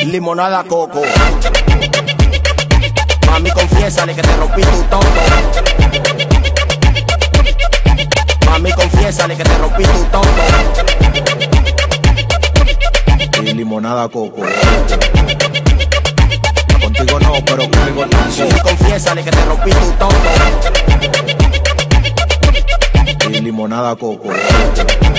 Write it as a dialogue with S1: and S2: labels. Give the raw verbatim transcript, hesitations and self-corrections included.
S1: limonada coco. Mami, confiésale que te rompí tu tonto. Mami, confiésale que te rompí tu tonto. Y limonada coco. Contigo no, pero conmigo sí. Confiésale que te rompí tu tonto. Y limonada coco.